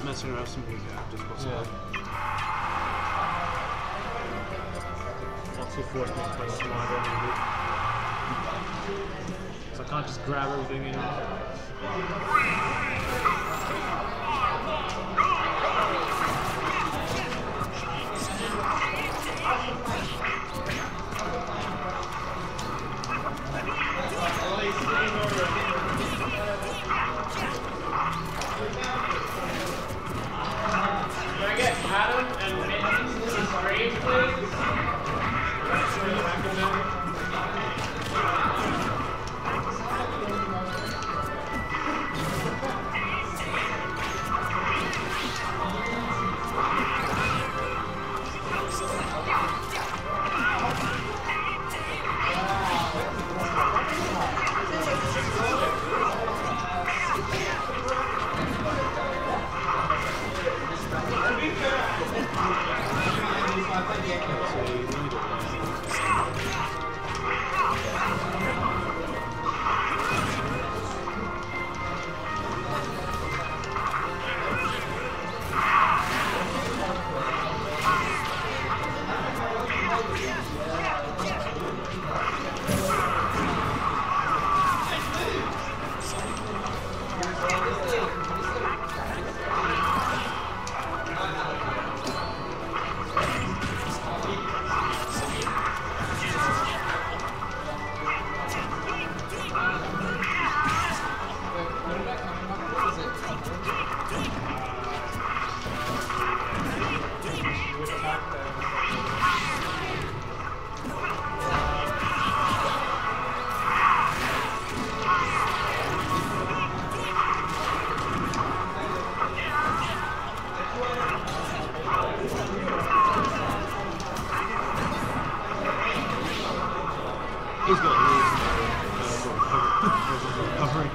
messing around with some of these actors possibly. Also forced me to play smarter maybe. So I can't just grab everything, you know. Can I get Adam and Mittens to scream, please? He's got leaves covering.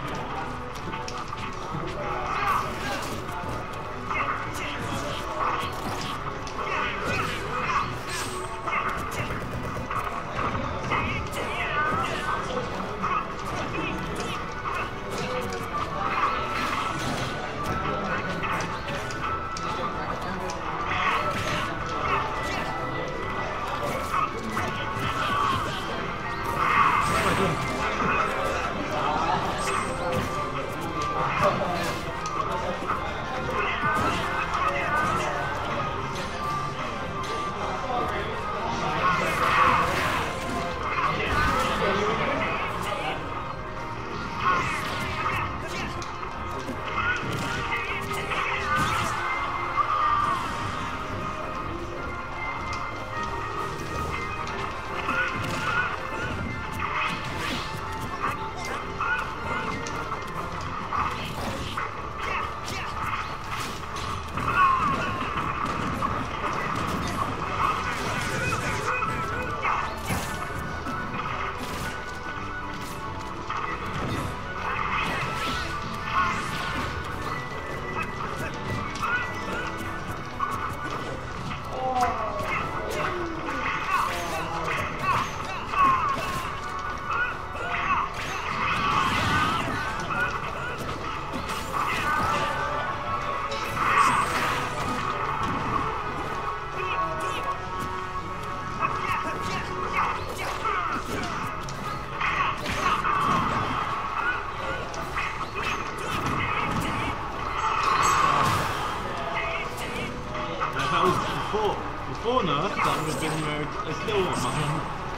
Before nerf, that would have been a still one mine.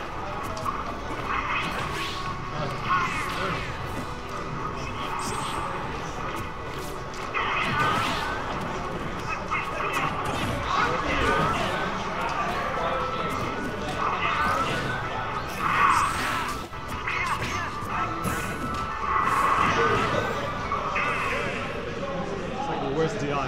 It's like the worst DI.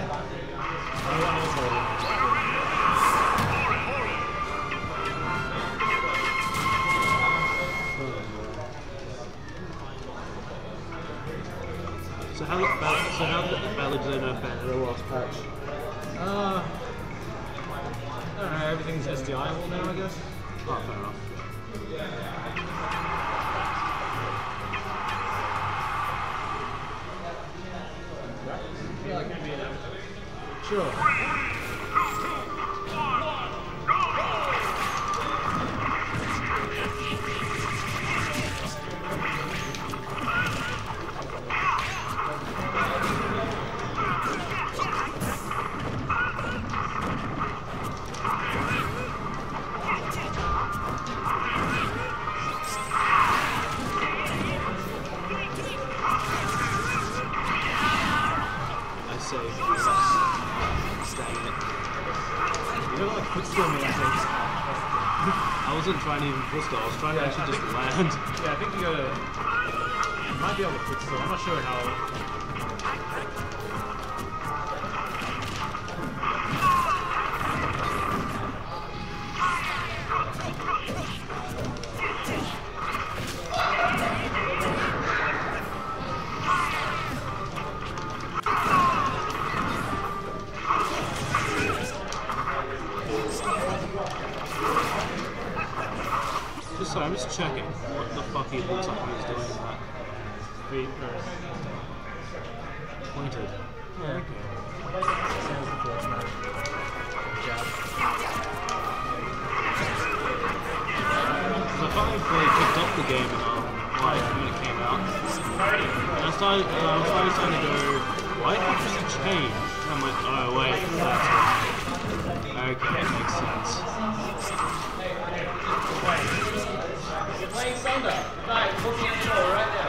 So how did Balladzone nerf at the last patch? I don't know, everything's SDI-able now, I guess. Oh, fair enough. Sure. I wasn't trying to even footstool, I was trying to actually just land. Yeah, I think you gotta... You might be able to footstool, I'm not sure how... Sorry, I'm just checking what the fuck he looks like when he's doing that. Feet or... Pointed. Yeah. Okay. Same as the force match. Jab. So I finally picked up the game like when it came out. And I started to go, why did it just change? And I'm like, oh wait, that's why. Okay, it makes sense. You're playing Thunder. Guys, looking at the ball right now.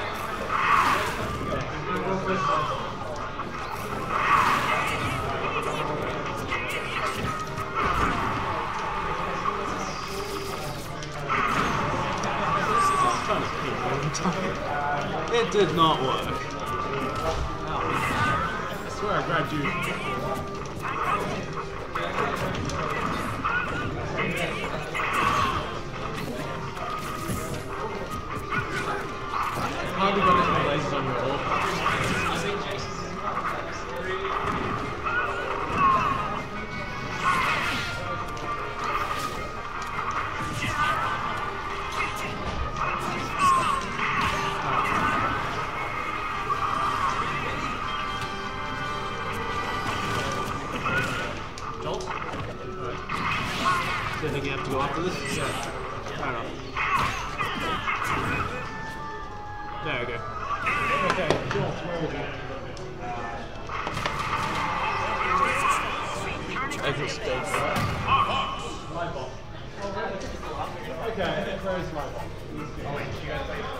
It did not work. I swear I grabbed you. Hardly got any lasers on your wall. Jolt? Do you think you have to go after this? Yeah. Fair enough. There we go. Okay, Jolt, where will be? Exit space. Light bulb. Okay, where is light bulb?